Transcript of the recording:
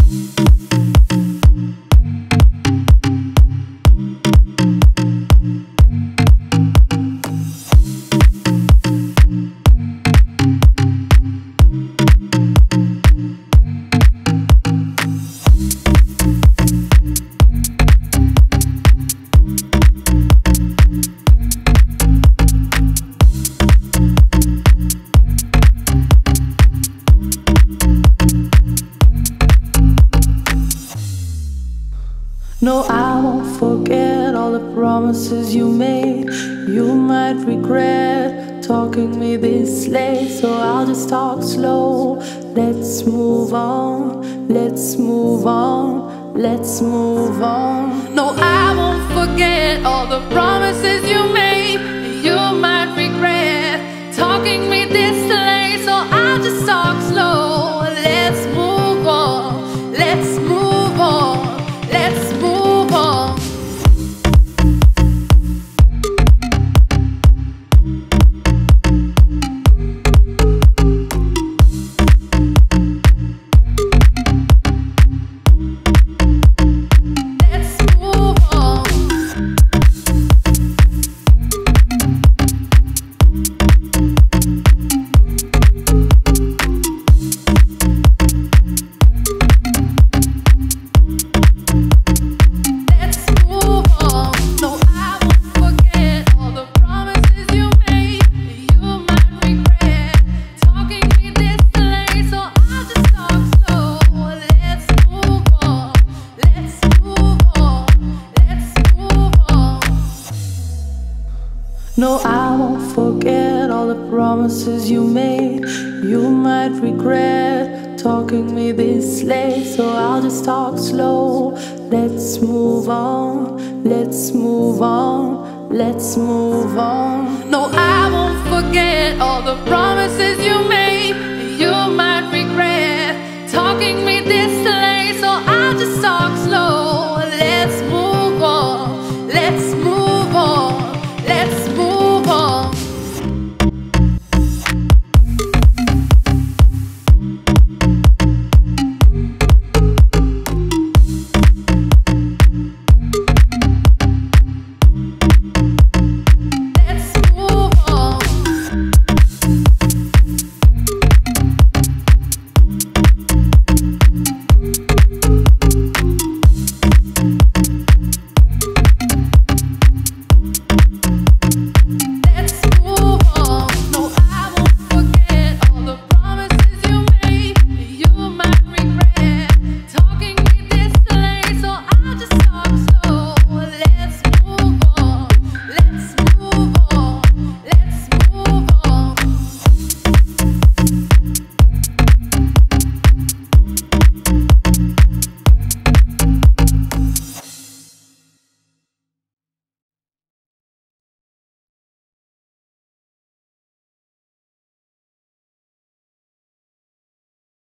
No, I won't forget all the promises you made. You might regret talking me this late, so I'll just talk slow. Let's move on, let's move on, let's move on. No, I won't forget all the promises you made. You might regret talking me this late, so I'll just talk slow. Let's move on, let's move on. Let's move on. Let's move on. No, I won't forget all the promises you made. You might regret talking me this late, so I'll just talk slow. Let's move on, let's move on, let's move on. No, I won't forget all the promises you made. You might regret talking me this late, so I'll just talk